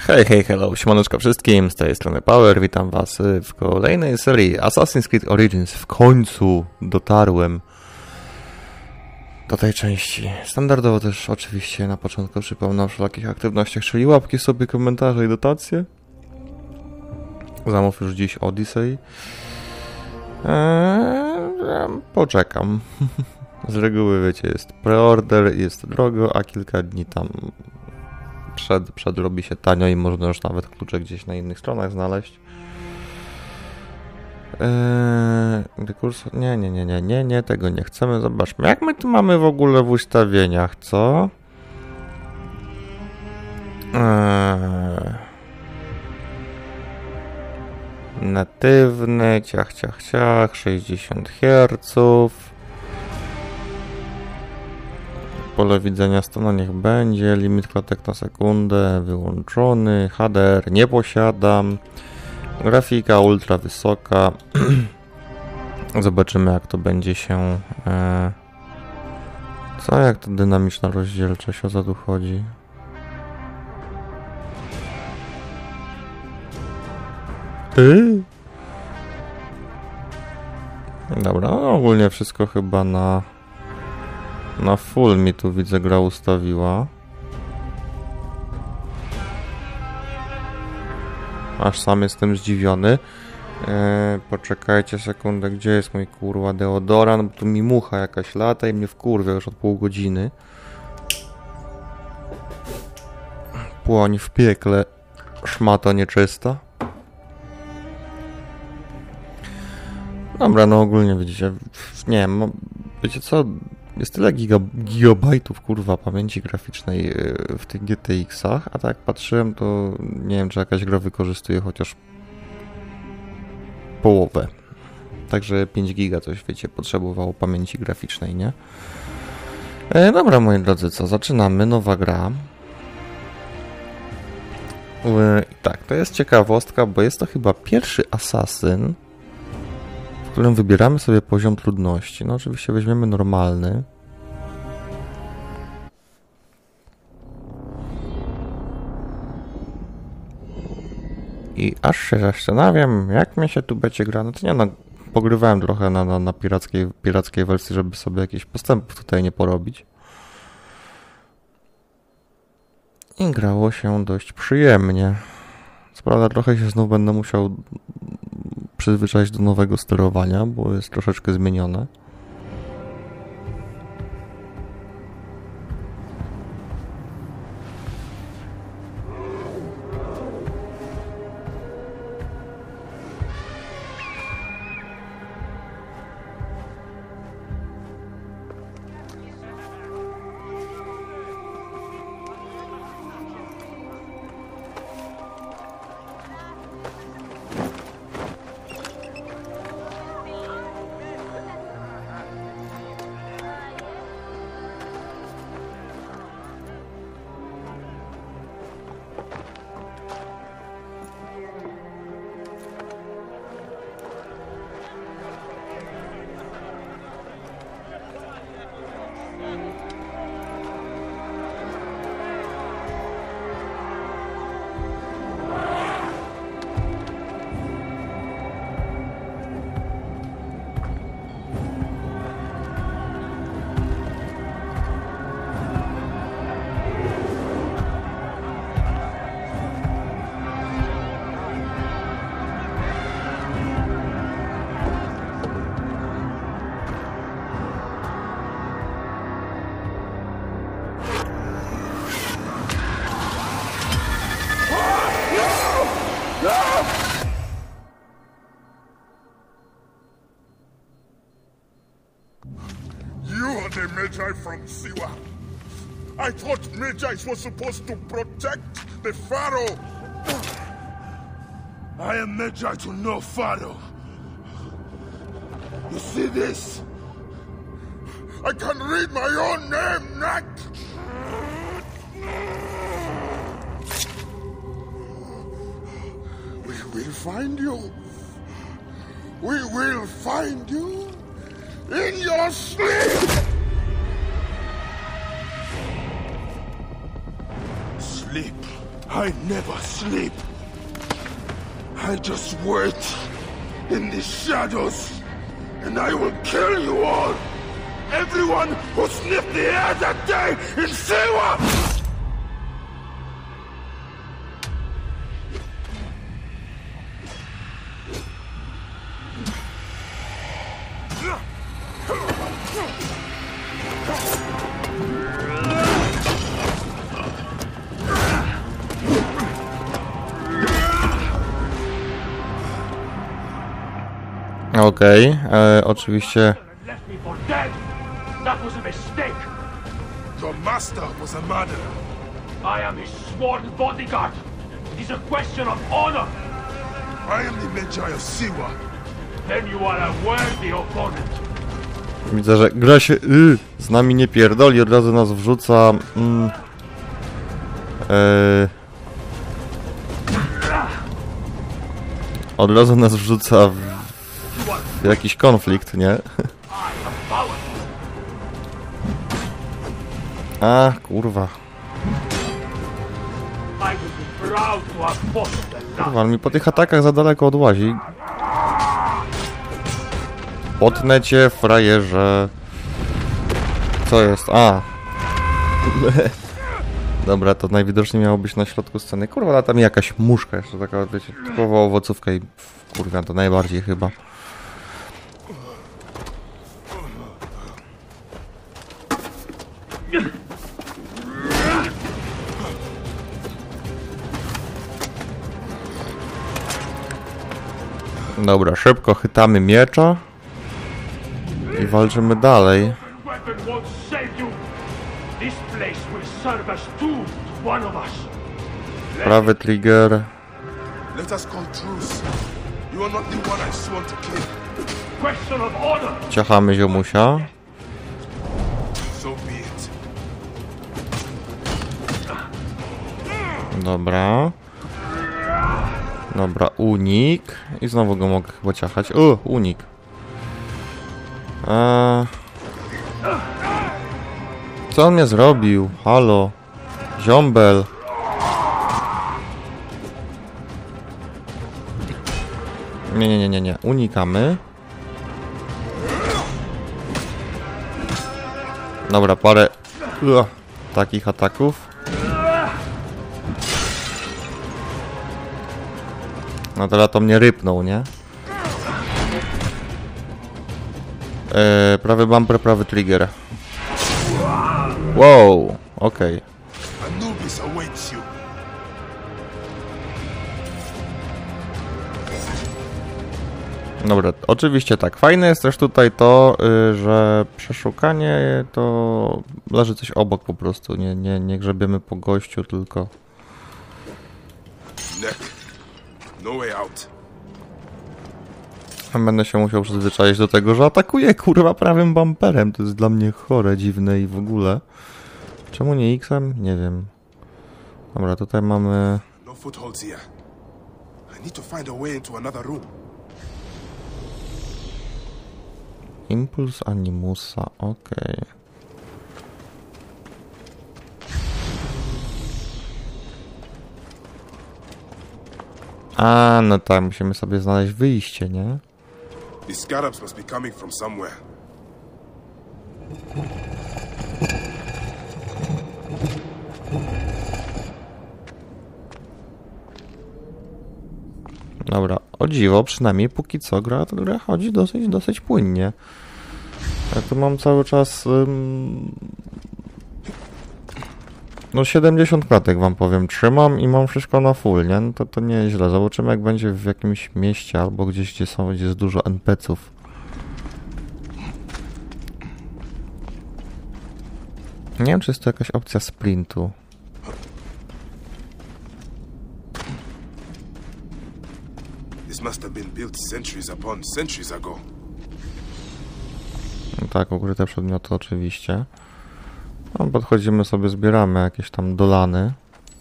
Hej, hej, hello, siemaneczko wszystkim, z tej strony Power, witam was w kolejnej serii Assassin's Creed Origins. W końcu dotarłem do tej części. Standardowo też oczywiście na początku przypomnę o wszelakich aktywnościach, czyli łapki sobie, komentarze i dotacje. Zamów już dziś Odyssey. Poczekam. Z reguły wiecie, jest preorder, jest drogo, a kilka dni tam przed robi się tanio i można już nawet klucze gdzieś na innych stronach znaleźć. Kursor... Nie, tego nie chcemy. Zobaczmy, jak my tu mamy w ogóle w ustawieniach, co? Natywny, ciach, 60 Hz. Pole widzenia stanu niech będzie, limit klatek na sekundę wyłączony, HDR nie posiadam, grafika ultra wysoka. Zobaczymy, jak to będzie się... Co, jak to dynamiczna rozdzielczość, o co tu chodzi? Dobra, no ogólnie wszystko chyba na full mi tu widzę gra ustawiła. Aż sam jestem zdziwiony. Poczekajcie sekundę, gdzie jest mój kurwa deodorant, bo tu mi mucha jakaś lata i mnie wkurwia już od pół godziny. Płoń w piekle, szmato nieczysta. Dobra, no ogólnie widzicie, nie wiem, wiecie co, jest tyle gigabajtów kurwa pamięci graficznej w tych GTX-ach, a tak jak patrzyłem, to nie wiem, czy jakaś gra wykorzystuje chociaż połowę. Także 5 giga coś, wiecie, potrzebowało pamięci graficznej, nie? Dobra, moi drodzy, co? Zaczynamy, nowa gra. Tak, to jest ciekawostka, bo jest to chyba pierwszy asasyn, w którym wybieramy sobie poziom trudności. No oczywiście weźmiemy normalny. I aż się zastanawiam, jak mi się tu będzie gra. No to nie, no, pogrywałem trochę na pirackiej wersji, żeby sobie jakichś postępów tutaj nie porobić. I grało się dość przyjemnie. Co prawda trochę się znów będę musiał przyzwyczaić do nowego sterowania, bo jest troszeczkę zmienione. The Magi from Siwa. I thought Magi's were supposed to protect the Pharaoh. I am Magi to no Pharaoh. You see this? I can read my own name, Nak! We will find you. We will find you in your sleep! Sleep I never sleep. I just wait in the shadows, and I will kill you all. Everyone who sniffed the air that day in Siwa! Okej, oczywiście. That was a mistake. Your master was a murderer. I am his sworn bodyguard. It is a question of honor. I am the Medjay of Siwa. Then you are a worthy opponent. Widzę, że gra się z nami nie pierdoli, od razu nas wrzuca od razu nas wrzuca w jakiś konflikt, nie? A, kurwa. Kurwa, on mi po tych atakach za daleko odłazi. Potnę cię, frajerze. Co jest? A. Dobra, to najwidoczniej miało być na środku sceny. Kurwa, lata mi jakaś muszka jeszcze, taka, wiecie, typowa owocówka i kurwa, to najbardziej chyba. Dobra, szybko chytamy miecza i walczymy dalej. Prawy trigger. Ciachamy ziomusia. Dobra. Dobra, unik. I znowu go mogę chyba ciachać. Unik. Co on mnie zrobił? Halo. Ziombel. Nie. Unikamy. Dobra, parę takich ataków. No teraz to mnie rypnął, nie? Prawy bumper, prawy trigger. Wow, okej. Dobra, oczywiście tak. Fajne jest też tutaj to, że przeszukanie to leży coś obok po prostu. Nie grzebiemy po gościu, tylko... No way out. Będę się musiał przyzwyczaić do tego, że atakuję kurwa prawym bumperem. To jest dla mnie chore, dziwne i w ogóle. Czemu nie X-em? Nie wiem. Dobra, tutaj mamy... No footholds here. I need to find a way into another room. Impuls Animusa, okej. A, no tak, musimy sobie znaleźć wyjście, nie? The scarabs must be coming from somewhere. Dobra, o dziwo, przynajmniej póki co gra chodzi dosyć płynnie. Ja tu mam cały czas... No 70 klatek wam powiem, trzymam i mam wszystko na full, nie? No to nie jest źle. Zobaczymy jak będzie w jakimś mieście albo gdzieś, gdzie jest dużo NPC-ów. Nie wiem, czy jest to jakaś opcja sprintu. This must have been built centuries upon centuries ago. No tak, ukryte przedmioty oczywiście. No, podchodzimy sobie, zbieramy jakieś tam dolany.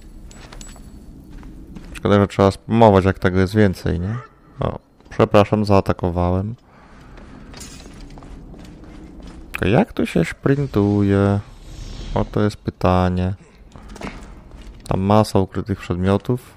Szkoda, że trzeba spamować, jak tego jest więcej, nie? O, przepraszam, zaatakowałem. Jak tu się sprintuje? O, to jest pytanie. Tam masa ukrytych przedmiotów.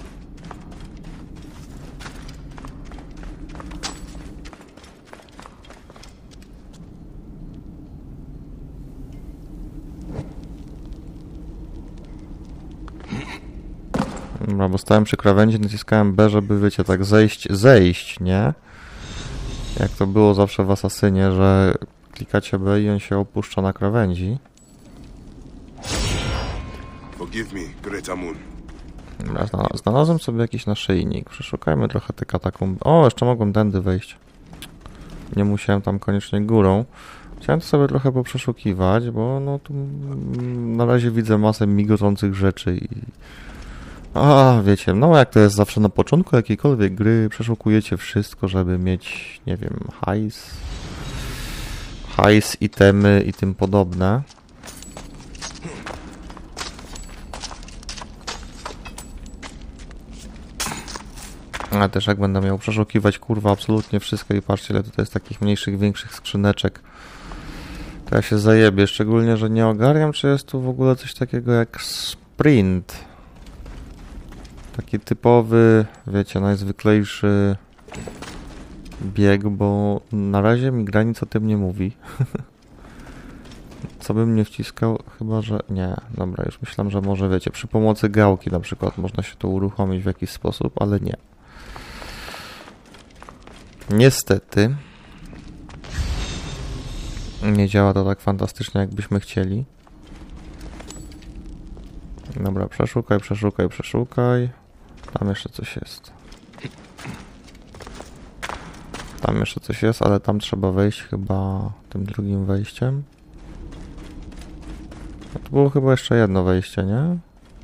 Dobra, bo stałem przy krawędzi, naciskałem B, żeby, wiecie, tak zejść, nie? Jak to było zawsze w Asasynie, że klikacie B i on się opuszcza na krawędzi. Forgive me, Great Amun. Dobra, znalazłem sobie jakiś naszyjnik. Przeszukajmy trochę te katakumby. O, jeszcze mogłem tędy wejść. Nie musiałem tam koniecznie górą. Chciałem to sobie trochę poprzeszukiwać, bo no tu na razie widzę masę migotących rzeczy i... A, wiecie, no jak to jest zawsze na początku jakiejkolwiek gry, przeszukujecie wszystko, żeby mieć, nie wiem, hajs, itemy i tym podobne. A też jak będę miał przeszukiwać, kurwa, absolutnie wszystko i patrzcie, ile tutaj jest takich mniejszych, większych skrzyneczek, to ja się zajebię, szczególnie, że nie ogarniam, czy jest tu w ogóle coś takiego jak sprint. Taki typowy, wiecie, najzwyklejszy bieg, bo na razie mi gra nic o tym nie mówi. Co bym nie wciskał? Chyba, że... Nie, dobra, już myślałem, że może, wiecie, przy pomocy gałki na przykład można się to uruchomić w jakiś sposób, ale nie. Niestety nie działa to tak fantastycznie, jakbyśmy chcieli. Dobra, przeszukaj. Tam jeszcze coś jest. Tam jeszcze coś jest, ale tam trzeba wejść chyba tym drugim wejściem. A to było chyba jeszcze jedno wejście, nie?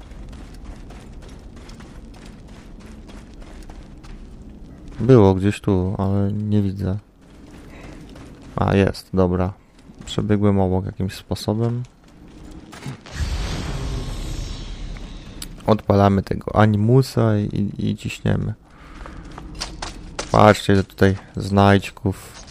Było gdzieś tu, ale nie widzę. A, jest, dobra. Przebiegłem obok jakimś sposobem. Odpalamy tego animusa i ciśniemy. Patrzcie, ile tutaj znajdźków.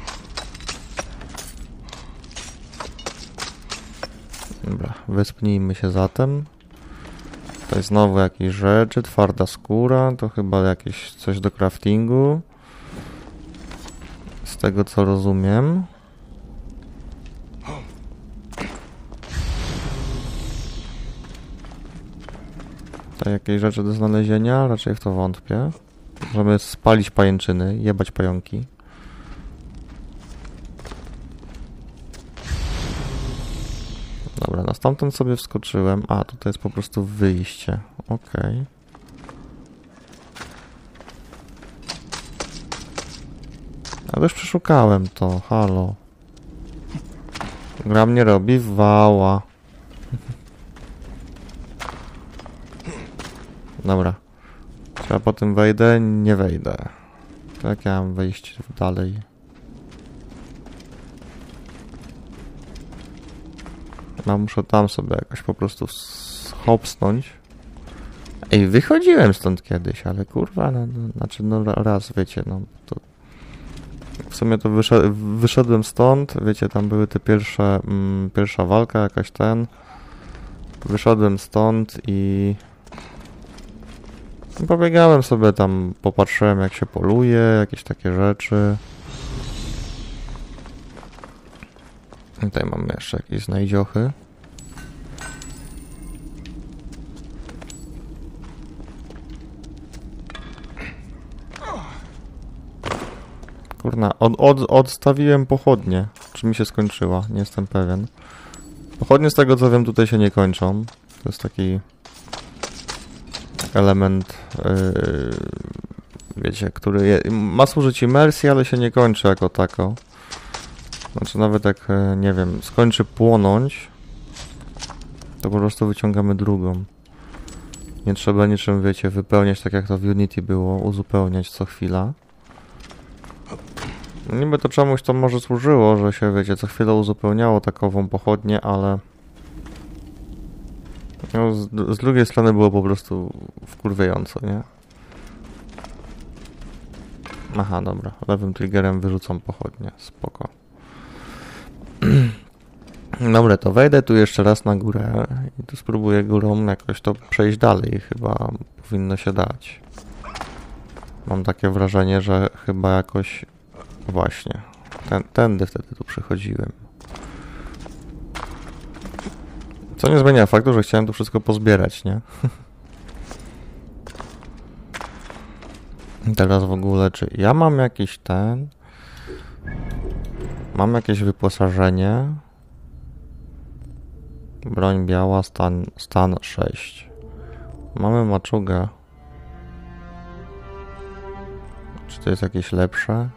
Dobra, wyspnijmy się zatem. Tutaj znowu jakieś rzeczy, twarda skóra, to chyba jakieś coś do craftingu. Z tego co rozumiem. Tutaj jakieś rzeczy do znalezienia, raczej w to wątpię. Możemy spalić pajęczyny, jebać pająki. Dobra, na stamtąd sobie wskoczyłem. A, tutaj jest po prostu wyjście. Okej. Ale już przeszukałem to, halo. Gra mnie robi wała. Dobra. Czy ja po tym wejdę? Nie wejdę. Tak, ja mam wejść dalej. No, muszę tam sobie jakoś po prostu schopsnąć. Ej, wychodziłem stąd kiedyś, ale kurwa, znaczy no raz, wiecie, no to... W sumie to wyszedłem stąd, wiecie, tam były te pierwsza walka, jakaś Wyszedłem stąd i... Pobiegałem sobie tam, popatrzyłem jak się poluje, jakieś takie rzeczy. Tutaj mamy jeszcze jakieś znajdziochy. Kurna, odstawiłem pochodnie. Czy mi się skończyła? Nie jestem pewien. Pochodnie z tego co wiem tutaj się nie kończą. To jest taki element, wiecie, który ma służyć imersji, ale się nie kończy jako tako. Znaczy nawet jak, nie wiem, skończy płonąć, to po prostu wyciągamy drugą. Nie trzeba niczym, wiecie, wypełniać tak jak to w Unity było, uzupełniać co chwila. Niby to czemuś to może służyło, że się, wiecie, co chwilę uzupełniało takową pochodnię, ale... No, z drugiej strony było po prostu wkurwiająco, nie? Aha, dobra. Lewym triggerem wyrzucam pochodnie. Spoko. Dobra, to wejdę tu jeszcze raz na górę i tu spróbuję górą jakoś to przejść dalej. Chyba powinno się dać. Mam takie wrażenie, że chyba jakoś... Właśnie. Tędy wtedy tu przychodziłem. Co nie zmienia faktu, że chciałem tu wszystko pozbierać, nie? Teraz w ogóle, czy ja mam jakiś Mam jakieś wyposażenie. Broń biała, stan 6. Mamy maczugę. Czy to jest jakieś lepsze?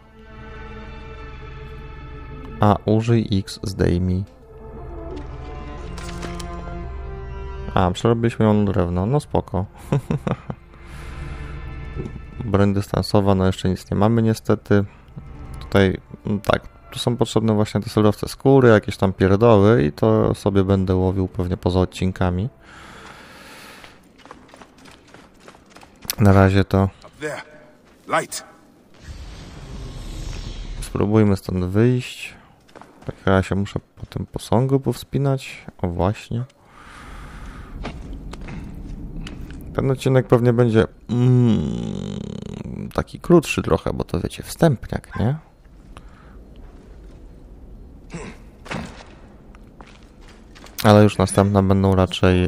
A, użyj X, zdejmij. A, przerobiliśmy ją na drewno, no spoko. Broń dystansowa, no jeszcze nic nie mamy niestety. Tutaj, no tak, tu są potrzebne właśnie te surowce skóry, jakieś tam pierdoły i to sobie będę łowił pewnie poza odcinkami. Na razie to... Spróbujmy stąd wyjść. Tak, ja się muszę po tym posągu powspinać. O właśnie. Ten odcinek pewnie będzie taki krótszy trochę, bo to wiecie, wstępniak, nie? Ale już następne będą raczej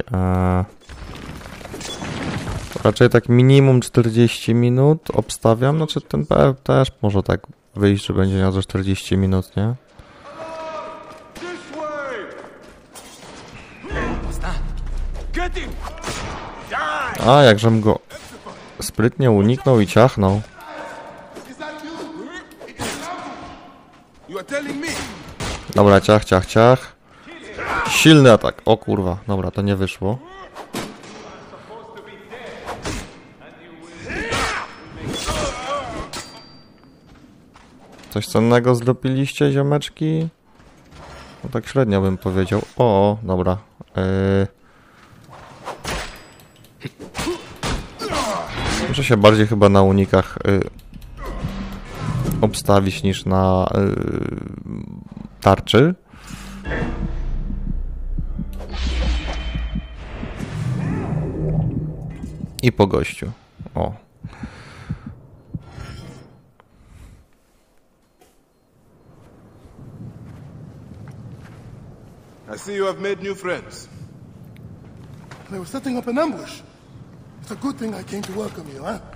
tak minimum 40 minut obstawiam. Znaczy ten też może tak wyjść, że będzie miał za 40 minut, nie? A, jakżem go sprytnie uniknął i ciachnął. Dobra, ciach. Silny atak. O kurwa, dobra, to nie wyszło. Coś cennego zrobiliście, ziomeczki? No tak średnio bym powiedział. O, dobra. Muszę się bardziej chyba na unikach obstawić niż na tarczy. I po gościu. O. I see you have made new friends. They were setting up an ambush. It's a good thing I came to welcome you, huh?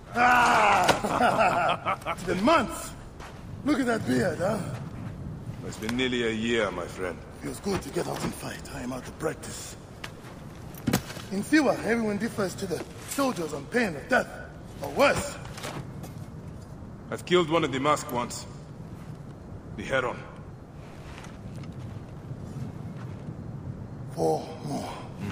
Ah! It's been months. Look at that beard, huh? It's been nearly a year, my friend. Feels good to get out and fight. I am out of practice. In Siwa, everyone differs to the soldiers on pain of death, or worse. I've killed one of the masked ones. The Heron. 4 more.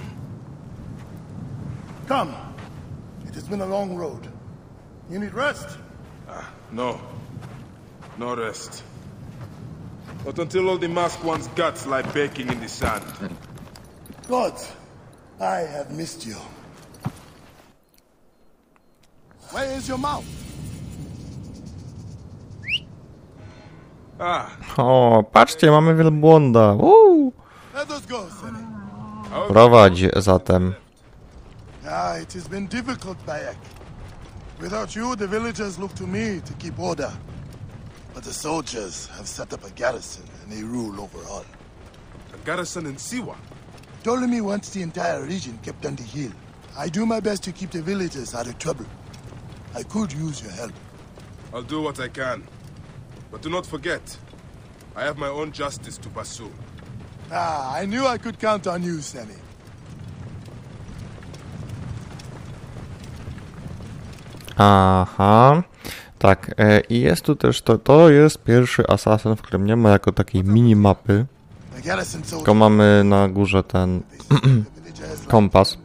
Come. It has been a long road. You need rest? No. No rest. Not until all the masked one's guts lie baking in the sand. God, I have missed you. Where is your mouth? O, patrzcie, mamy wielbłąda. Let us go, Sene. Prowadź zatem. It has been difficult, Bayek. Without you, the villagers look to me to keep order. But the soldiers have set up a garrison, and they rule over all. A garrison in Siwa? Ptolemy wants the entire region kept on the hill. I do my best to keep the villagers out of trouble. I could use your help. I'll do what I can. But do not forget, I have my own justice to pursue. I knew I could count on you, Sammy. Aha. Tak, i jest tu też to jest pierwszy Assassin, w którym nie ma jako takiej minimapy. Tylko mamy na górze ten kompas.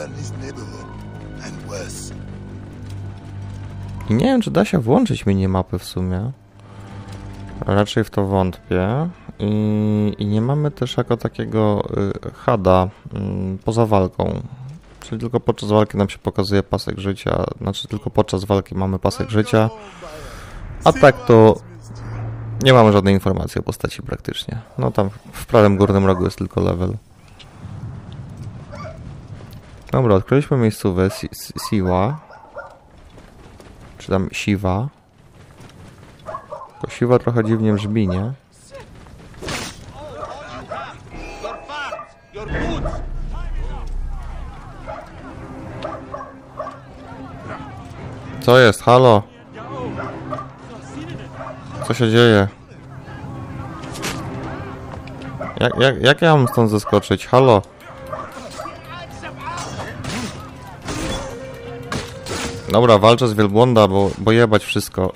I nie wiem, czy da się włączyć minimapy w sumie. Raczej w to wątpię. I nie mamy też jako takiego HUD-a poza walką. Czyli tylko podczas walki nam się pokazuje pasek życia. Znaczy tylko podczas walki mamy pasek życia. A tak to Nie mamy żadnej informacji o postaci praktycznie. No tam w prawym górnym rogu jest tylko level. Dobra, odkryliśmy miejscówkę Siwa. Czy tam Siwa. Tylko Siwa trochę dziwnie brzmi, nie? Co jest? Halo? Co się dzieje? Jak ja mam stąd zeskoczyć? Halo? Dobra, walczę z wielbłąda, bo jebać wszystko.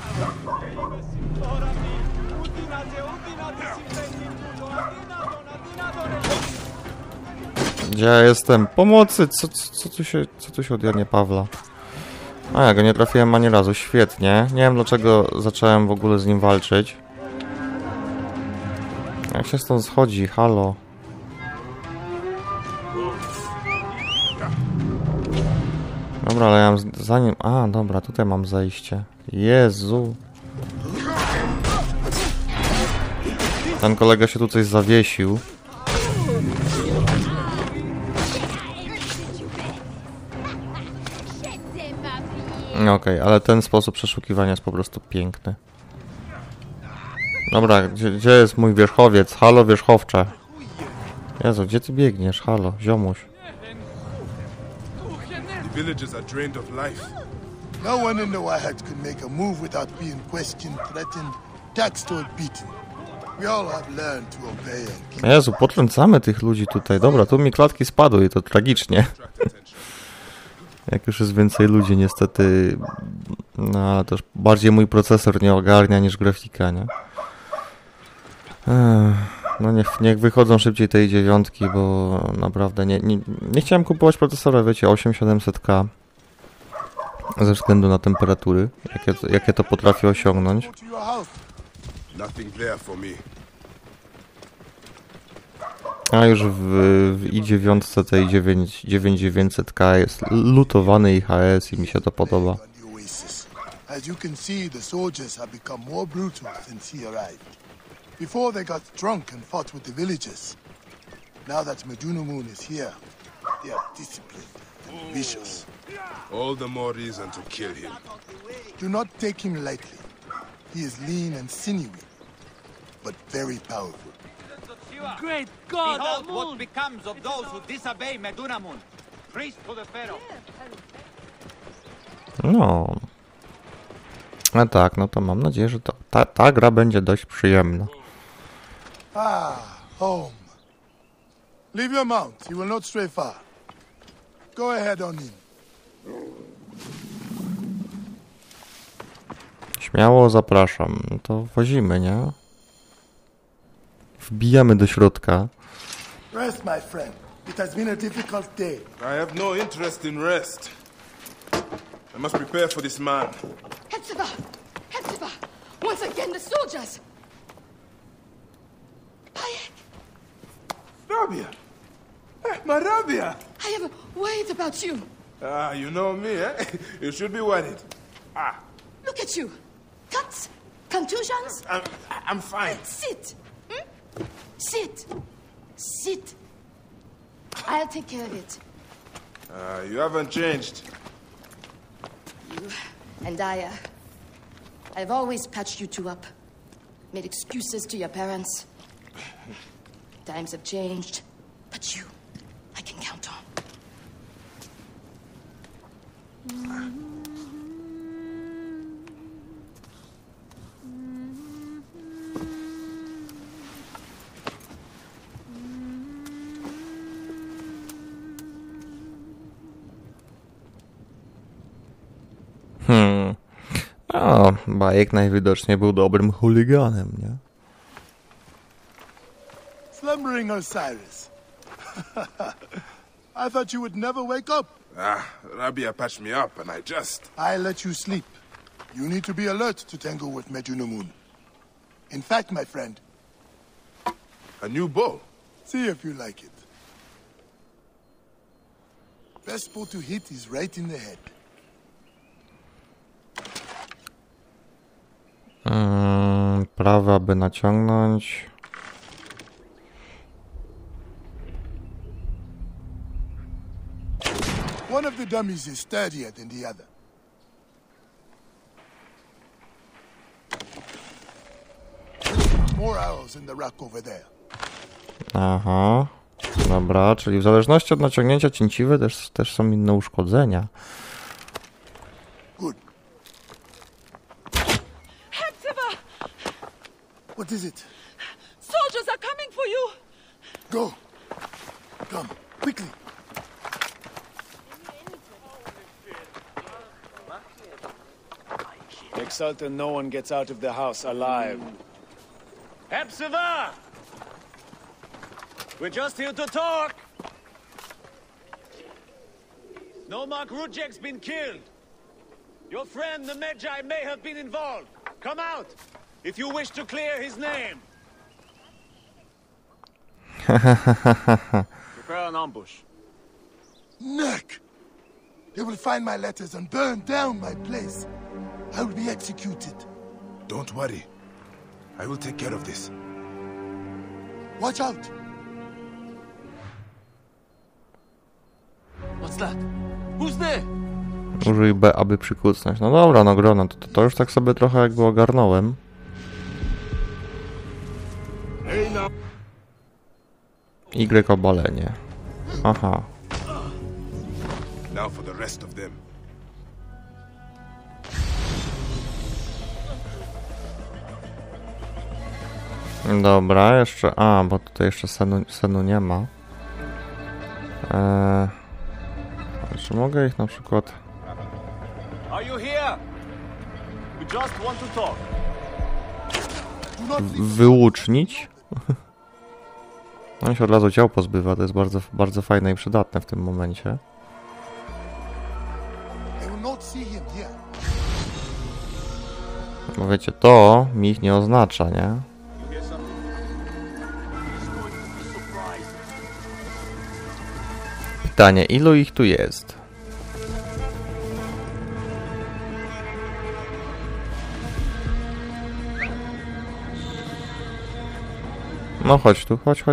Gdzie ja jestem? Pomocy! Co tu się od Janie Pawła? A ja go nie trafiłem ani razu, świetnie. Nie wiem dlaczego zacząłem w ogóle z nim walczyć. Jak się stąd schodzi? Halo? Dobra, ale ja mam zanim... A, dobra, tutaj mam zejście. Jezu. Ten kolega się tu coś zawiesił. Okej, ale ten sposób przeszukiwania jest po prostu piękny. Dobra, gdzie jest mój wierzchowiec? Halo, wierzchowcze. Jezu, gdzie ty biegniesz? Halo, ziomuś. The villagers are drained of life. No one in the Wahat could make a move without being questioned, threatened, taxed or beaten. We all have learned to obey and keep... Jezu, potrącamy tych ludzi tutaj. Dobra, tu mi klatki spadły i to tragicznie. Jak już jest więcej ludzi, niestety... No, ale też bardziej mój procesor nie ogarnia niż grafika, nie? No niech wychodzą szybciej tej 9, bo naprawdę nie chciałem kupować procesora, wiecie, 8700K. Ze względu na temperatury, jakie to potrafi osiągnąć. Nothing there for me. A już w i9 tej 9900K jest lutowany IHS i mi się to podoba. As you can see, the soldiers have become more brutal since he arrived. Before they got drunk and fought with the villagers. Now that Medunamun is here, they are disciplined and vicious. All the more reason to kill him. Do not take him lightly. He is lean and sinewy, but very powerful. Great God! Behold what becomes of those who disobey Medunamun. Priest to the Pharaoh. No. A tak, no to mam nadzieję, że ta gra będzie dość przyjemna. Ah, home. Leave your mount. He will not stray far. Go ahead on in. Śmiało zapraszam. No to wozimy, nie? Wbijamy do środka. Rest, my friend. It has been a difficult day. I have no interest in rest. I must prepare for this man. Hepzibah! Hepzibah! Once again, the soldiers! Bayek! Rabia! My Rabia! I have worried about you. Ah, you know me, eh? You should be worried. Ah, Look at you. Cuts? Contusions? I'm fine. Sit. Hmm? Sit. Sit. I'll take care of it. You haven't changed. You and I've always patched you two up. Made excuses to your parents. Times have changed, but you, I can count on. O, Bayek najwidoczniej był dobrym chuliganem, nie? Slumbering Osiris. I thought you would never wake up. Ah, Rabia patched me up and I let you sleep. You need to be alert to tangle with Medunamun. In fact, my friend, A new bow? see if you like it. Best spot to hit is right in the head. prawy, aby naciągnąć. One of the dummies is sturdier than the other. More arrows in the rack over there. Aha. Dobra, czyli w zależności od naciągnięcia cięciwy też są inne uszkodzenia. Good. Hepzibah! What is it? Soldiers are coming for you! Go. Come, quickly. Make certain no one gets out of the house alive. Hepzibah! We're just here to talk. Nomarch Rudjek's been killed. Your friend, the Medjay, may have been involved. Come out, if you wish to clear his name. Prepare an ambush. Neck! They will find my letters and burn down my place. I will be executed. Don't worry. I will take care of this. Watch out! What's that? Who's there? Użyj B, aby przykucnąć. No dobra, no grono, to już tak sobie trochę jakby ogarnąłem. Y obalenie. Aha. Now for the rest of them. Dobra, jeszcze... A, bo tutaj jeszcze senu nie ma. Czy mogę ich na przykład... Are you here? We just want to talk. wyłucznić? On się od razu ciał pozbywa, to jest bardzo, bardzo fajne i przydatne w tym momencie. Bo wiecie, to mi ich nie oznacza, nie? Pytanie, ilu ich tu jest? No chodź tu, chodź.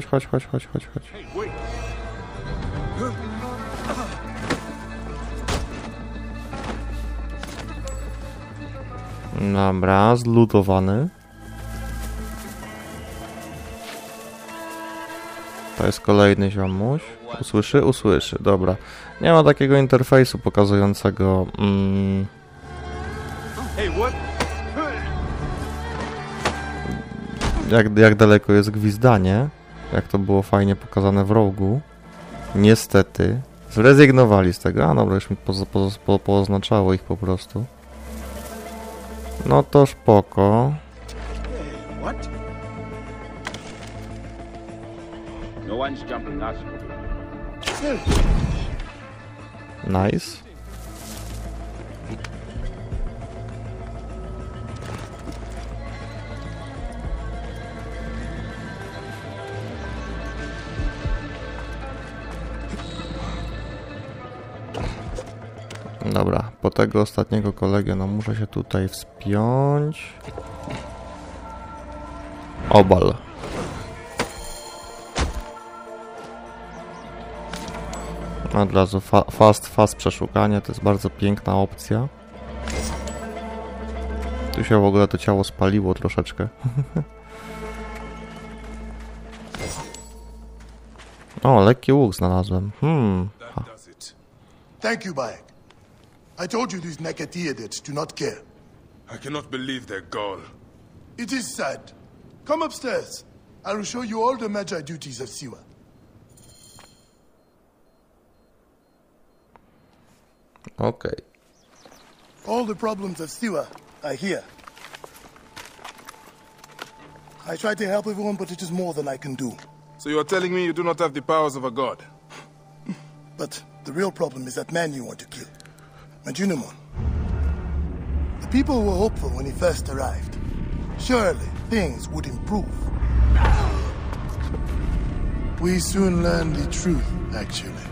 Dobra, zlutowany. To jest kolejny ziomuś. Usłyszy, dobra. Nie ma takiego interfejsu pokazującego... Jak daleko jest gwizdanie. Jak to było fajnie pokazane w rogu. Niestety. Zrezygnowali z tego. A dobra, już mi pooznaczało ich po prostu. No to spoko. Nice. Dobra, po tego ostatniego kolegę, no muszę się tutaj wspiąć. Obal. Od razu fast przeszukanie, to jest bardzo piękna opcja. Tu się w ogóle to ciało spaliło troszeczkę. O, lekki łuk znalazłem. Thank you, Bayek. I told you these Nekatiadids do not care. I cannot believe their gall. It is sad. Come upstairs. I will show you all the Magi duties of Siwa. Okay. All the problems of Siwa are here. I try to help everyone, but it is more than I can do. So you are telling me you do not have the powers of a god? But the real problem is that man you want to kill. Majunamon. The people were hopeful when he first arrived. Surely things would improve. We soon learned the truth, actually.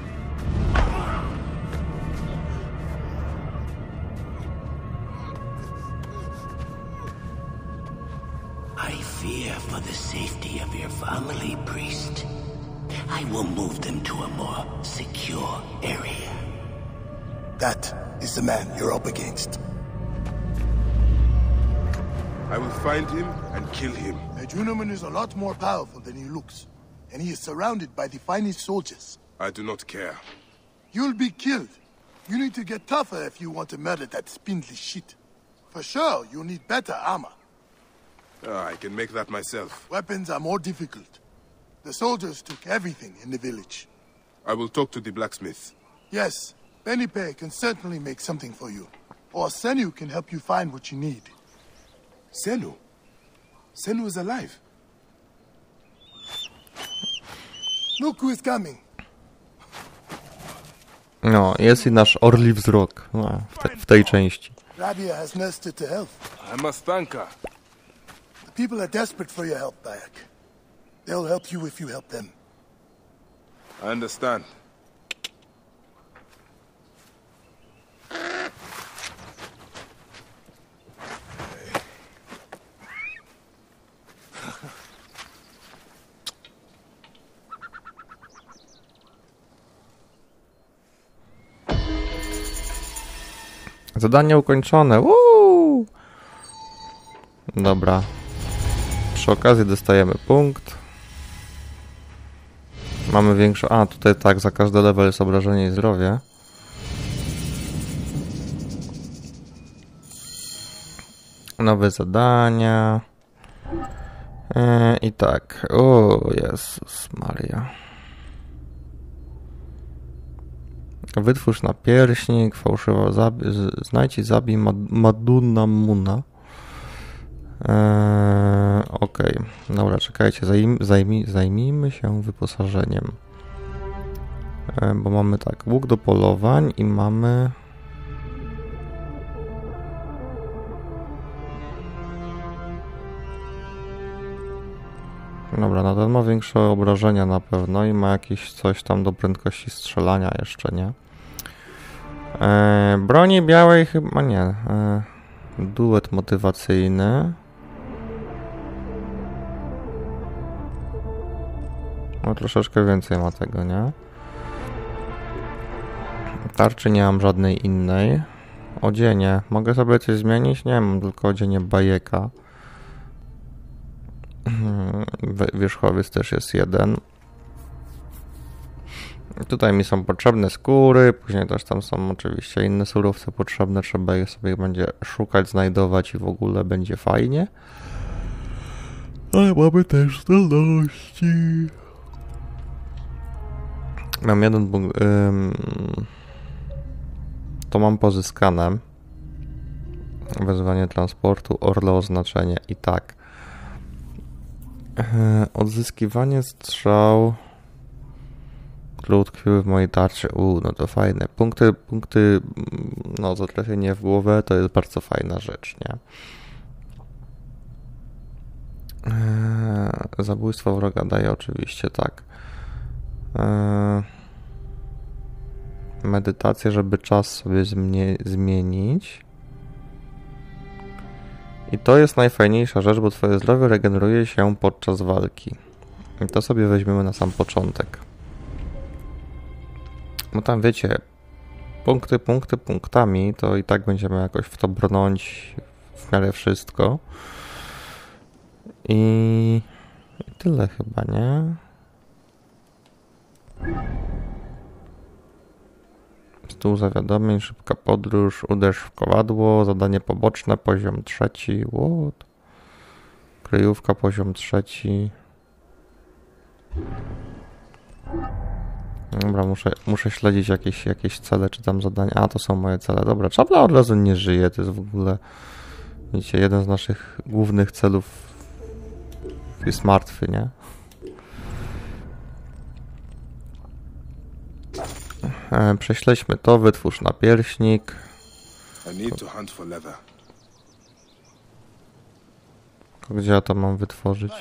for the safety of your family, priest. I will move them to a more secure area. That is the man you're up against. I will find him and kill him. Medunamun is a lot more powerful than he looks, and he is surrounded by the finest soldiers. I do not care. You'll be killed. You need to get tougher if you want to murder that spindly shit. For sure, you'll need better armor. I can make that myself. Weapons are more difficult. The soldiers took everything in the village. I will talk to the blacksmith. Yes, Benipe can certainly make something for you. Or Senu can help you find what you need. Senu? Senu is alive. Look who is coming. No, jest i nasz orli wzrok w tej części. Rabia has nursed it to health. I must thank her. The people are desperate for your help, Bayek. They'll help you if you help them. I understand. Zadanie ukończone. Woo! Dobra. Przy okazji dostajemy punkt. Mamy większą... A, tutaj tak, za każdy level jest obrażenie i zdrowie. Nowe zadania. I tak. O, Jezus Maria. Wytwórz napierśnik, fałszywa znajdź i zabij Madunamuna. Okej. Dobra, czekajcie, zajmijmy się wyposażeniem. Bo mamy tak, łuk do polowań i mamy... Dobra, no ten ma większe obrażenia na pewno i ma jakieś coś tam do prędkości strzelania jeszcze, nie? Broni białej chyba nie. Duet motywacyjny. No troszeczkę więcej ma tego, nie? Tarczy nie mam żadnej innej. Odzienie. Mogę sobie coś zmienić? Nie, mam tylko odzienie Bajeka. Wierzchowiec też jest jeden. Tutaj mi są potrzebne skóry, później też tam są oczywiście inne surowce potrzebne, trzeba je sobie będzie szukać, znajdować i w ogóle będzie fajnie. Ale mamy też zdolności. Mam jeden punkt. To mam pozyskane. Wezwanie transportu, orle oznaczenie i tak. Odzyskiwanie strzał. Klucz tkwiły w mojej tarczy. No to fajne. Punkty, no za trafienie w głowę to jest bardzo fajna rzecz, nie? Zabójstwo wroga daje oczywiście, tak. Medytację, żeby czas sobie zmienić. I to jest najfajniejsza rzecz, bo twoje zdrowie regeneruje się podczas walki. I to sobie weźmiemy na sam początek. Bo tam wiecie, punktami, to i tak będziemy jakoś w to brnąć w miarę wszystko. I tyle chyba, nie? Stół zawiadomień, szybka podróż, uderz w kowadło, zadanie poboczne, poziom 3. What? Kryjówka, poziom 3. Dobra, muszę śledzić jakieś cele, czy tam zadania. A, to są moje cele. Dobra, Czapla od razu nie żyje, to jest w ogóle, wiecie, jeden z naszych głównych celów jest martwy, nie? Prześledźmy to, wytwórz napierśnik. Gdzie ja to mam wytworzyć?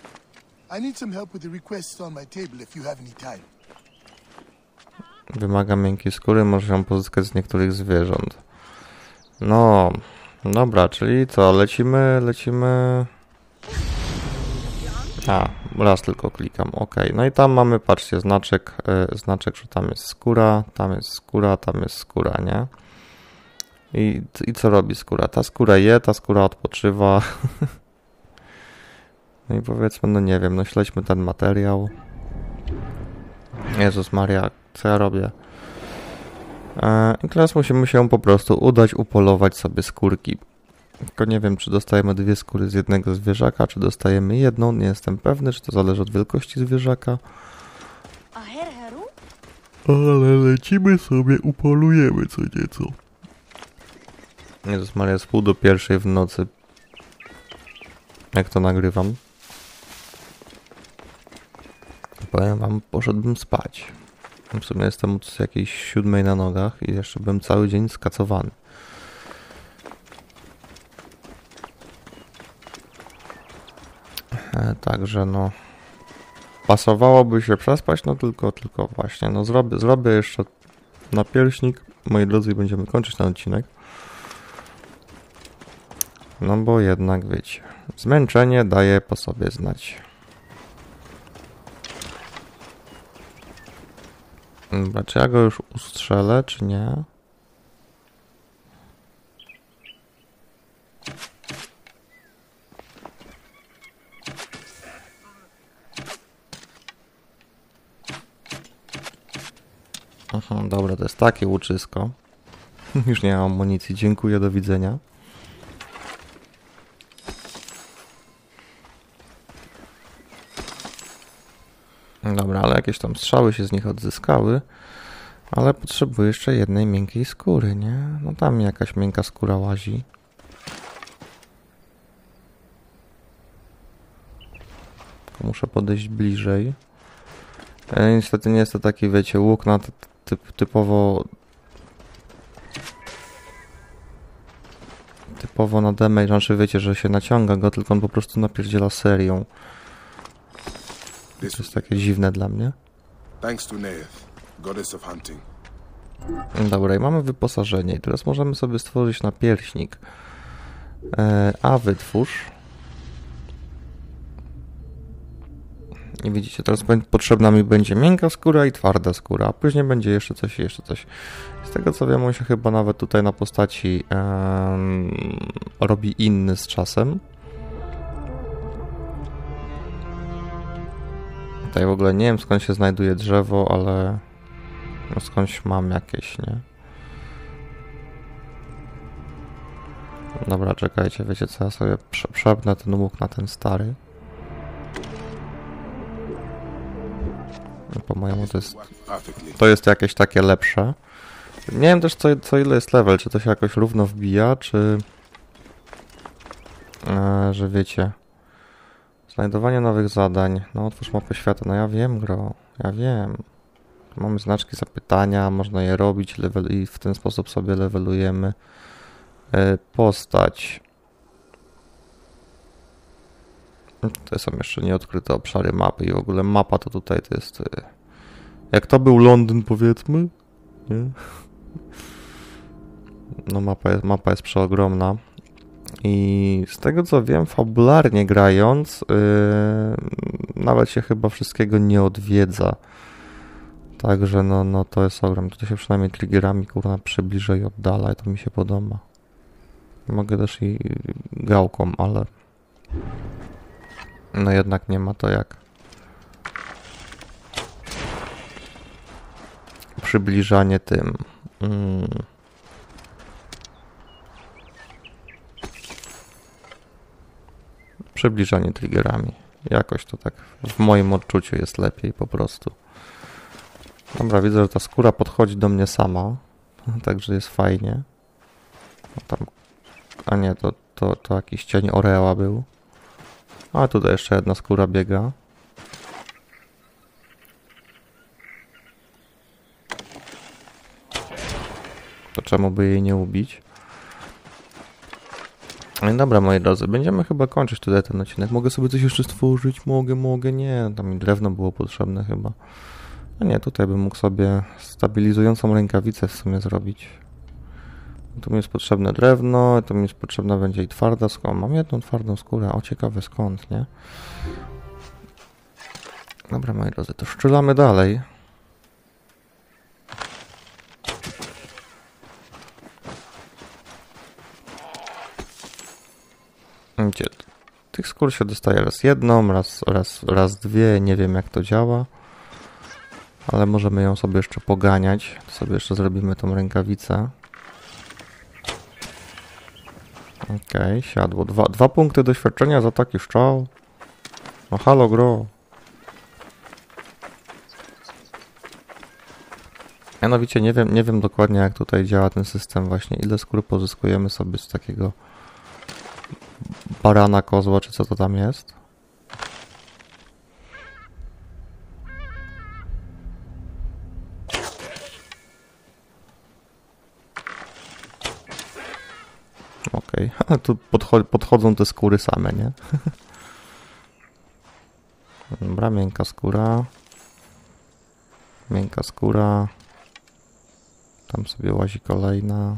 Wymaga miękkiej skóry, może ją pozyskać z niektórych zwierząt. No, dobra, czyli co, lecimy... A, raz tylko klikam, ok. No i tam mamy, patrzcie, znaczek, że tam jest skóra, tam jest skóra, tam jest skóra, nie? I co robi skóra? Ta skóra je, ta skóra odpoczywa. No i powiedzmy, no nie wiem, no śledźmy ten materiał. Jezus Maria, co ja robię? I teraz musimy się po prostu udać upolować sobie skórki. Tylko nie wiem, czy dostajemy 2 skóry z jednego zwierzaka, czy dostajemy jedną. Nie jestem pewny, czy to zależy od wielkości zwierzaka. Ale lecimy sobie, upolujemy co nieco. Jezus Maria, jest 1:30 w nocy. Jak to nagrywam? Powiem wam, poszedłbym spać. W sumie jestem od jakiejś 7 na nogach i jeszcze byłem cały dzień skacowany. Także no... Pasowałoby się przespać, no tylko właśnie, no zrobię jeszcze napierśnik, moi drodzy, i będziemy kończyć ten odcinek. No bo jednak, wiecie, zmęczenie daje po sobie znać. Dobra, czy ja go już ustrzelę, czy nie? Aha, dobra, to jest takie łuczysko. Już nie mam amunicji, dziękuję, do widzenia. Dobra, ale jakieś tam strzały się z nich odzyskały. Ale potrzebuję jeszcze jednej miękkiej skóry, nie? No tam jakaś miękka skóra łazi. Tylko muszę podejść bliżej. Niestety nie jest to taki, wiecie, łuk na typowo na damage, znaczy wiecie, że się naciąga go, tylko on po prostu napierdziela serią. To jest takie dziwne dla mnie. Thanks to Neith, goddess of hunting. Dobra, i mamy wyposażenie. I teraz możemy sobie stworzyć napierśnik. A wytwórz. I widzicie, teraz potrzebna mi będzie miękka skóra i twarda skóra, a później będzie jeszcze coś i jeszcze coś. Z tego co wiem, on się chyba nawet tutaj na postaci robi inny z czasem. Tutaj w ogóle nie wiem, skąd się znajduje drzewo, ale no skądś mam jakieś, nie? Dobra, czekajcie, wiecie co, ja sobie przepnę ten łuk na ten stary. Po mojemu to jest jakieś takie lepsze. Nie wiem też co ile jest level, czy to się jakoś równo wbija, czy... że wiecie... Znajdowanie nowych zadań. No otwórz mapę świata. No ja wiem, gro. Ja wiem. Mamy znaczki zapytania, można je robić i w ten sposób sobie levelujemy postać. To są jeszcze nieodkryte obszary mapy i w ogóle mapa to tutaj to jest... Jak to był Londyn, powiedzmy? Nie? No mapa jest przeogromna. I z tego co wiem, fabularnie grając, nawet się chyba wszystkiego nie odwiedza. Także no to jest ogrom. Tutaj się przynajmniej triggerami kurna przybliża i oddala i to mi się podoba. Mogę też i gałką, ale no jednak nie ma to jak przybliżanie tym. Przybliżanie triggerami. Jakoś to tak w moim odczuciu jest lepiej po prostu. Dobra, widzę, że ta skóra podchodzi do mnie sama. Także jest fajnie. No tam... A nie, to jakiś cień Oreała był. A tutaj jeszcze jedna skóra biega. To czemu by jej nie ubić? No dobra, moi drodzy, będziemy chyba kończyć tutaj ten odcinek. Mogę sobie coś jeszcze stworzyć? Mogę, nie. Tam mi drewno było potrzebne chyba. No nie, tutaj bym mógł sobie stabilizującą rękawicę w sumie zrobić. Tu mi jest potrzebne drewno, tu mi jest potrzebna będzie i twarda skóra. Mam jedną twardą skórę, o ciekawe skąd, nie? Dobra, moi drodzy, to szczylamy dalej. Gdzie? Tych skór się dostaje raz jedną, raz dwie, nie wiem jak to działa. Ale możemy ją sobie jeszcze poganiać. To sobie jeszcze zrobimy tą rękawicę. Okej, siadło. Dwa punkty doświadczenia za taki strzał. No halo, gro. Mianowicie nie wiem dokładnie jak tutaj działa ten system właśnie. Ile skór pozyskujemy sobie z takiego barana, kozła, czy co to tam jest. Okej, ale tu podchodzą te skóry same, nie? Dobra, miękka skóra. Miękka skóra. Tam sobie łazi kolejna.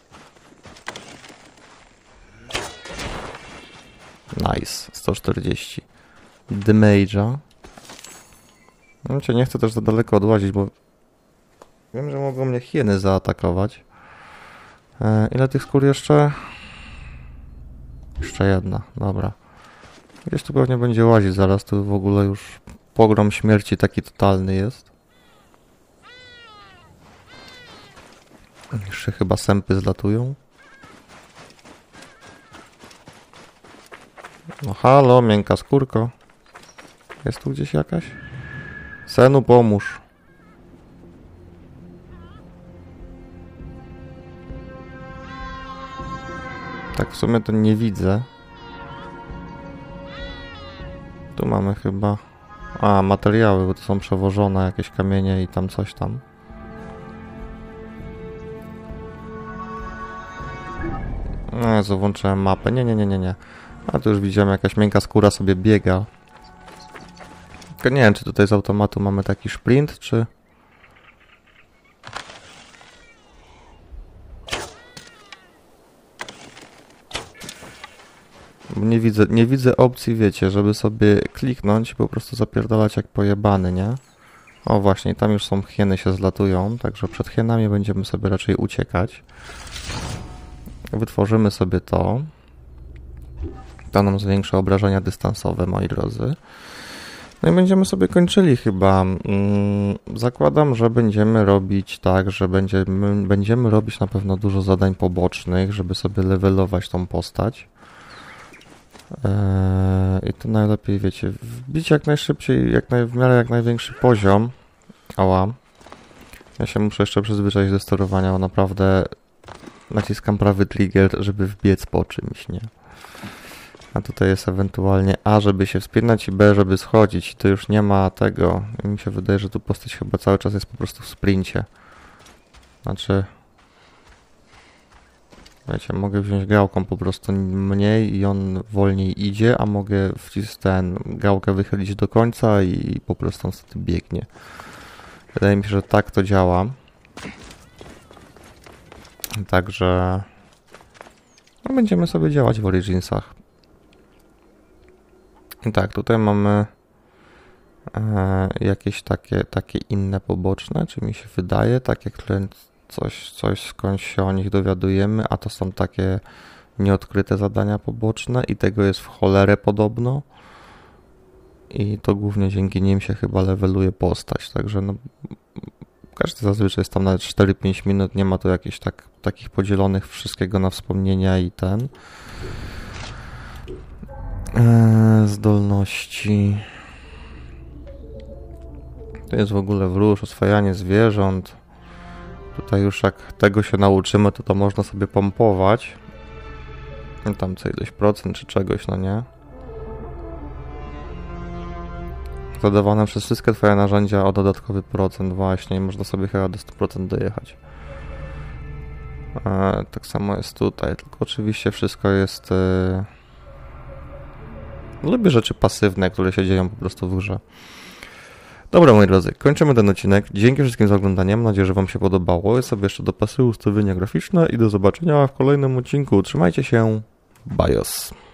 Nice, 140. Damage'a. No, nie chcę też za daleko odłazić, bo wiem, że mogą mnie hieny zaatakować. Ile tych skór jeszcze? Jeszcze jedna, dobra. Gdzieś tu pewnie będzie łazić zaraz, tu w ogóle już pogrom śmierci taki totalny jest. Jeszcze chyba sępy zlatują. No halo, miękka skórko. Jest tu gdzieś jakaś? Senu, pomóż. Tak w sumie to nie widzę. Tu mamy chyba... A, materiały, bo to są przewożone jakieś kamienie i tam coś tam. No Jezu, włączyłem mapę. Nie. A tu już widziałem, jakaś miękka skóra sobie biega. Tylko nie wiem, czy tutaj z automatu mamy taki sprint, czy... Nie widzę opcji, wiecie, żeby sobie kliknąć i po prostu zapierdalać jak pojebany, nie? O właśnie, tam już są hieny się zlatują, także przed hienami będziemy sobie raczej uciekać. Wytworzymy sobie to. To nam zwiększa obrażenia dystansowe, moi drodzy. No i będziemy sobie kończyli chyba. Zakładam, że będziemy robić tak, że będziemy robić na pewno dużo zadań pobocznych, żeby sobie levelować tą postać. I to najlepiej, wiecie, wbić jak najszybciej, w miarę jak największy poziom. Ała. Ja się muszę jeszcze przyzwyczaić do sterowania, bo naprawdę naciskam prawy trigger, żeby wbiec po czymś, nie? A tutaj jest ewentualnie A, żeby się wspinać i B, żeby schodzić. I to już nie ma tego. I mi się wydaje, że tu postać chyba cały czas jest po prostu w sprincie. Znaczy... Wiecie, mogę wziąć gałką po prostu mniej i on wolniej idzie, a mogę gałkę wychylić do końca i po prostu on wtedy biegnie. Wydaje mi się, że tak to działa. Także no, będziemy sobie działać w Originsach. I tak, tutaj mamy jakieś takie inne poboczne, czy mi się wydaje, takie, które coś skądś się o nich dowiadujemy, a to są takie nieodkryte zadania poboczne i tego jest w cholerę podobno. I to głównie dzięki nim się chyba leveluje postać, także no każdy zazwyczaj jest tam nawet 4-5 minut, nie ma tu jakichś takich podzielonych wszystkiego na wspomnienia i zdolności. To jest w ogóle wróż, oswajanie zwierząt. Tutaj już jak tego się nauczymy, to można sobie pompować. Tam co ileś procent czy czegoś, no nie? Zadawane przez wszystkie twoje narzędzia o dodatkowy procent właśnie i można sobie chyba do 100% dojechać. Tak samo jest tutaj, tylko oczywiście wszystko jest... Lubię rzeczy pasywne, które się dzieją po prostu w grze. Dobra, moi drodzy, kończymy ten odcinek. Dzięki wszystkim za oglądanie. Mam nadzieję, że wam się podobało. Ja sobie jeszcze dopasuję ustawienia graficzne i do zobaczenia w kolejnym odcinku. Trzymajcie się. Bajos.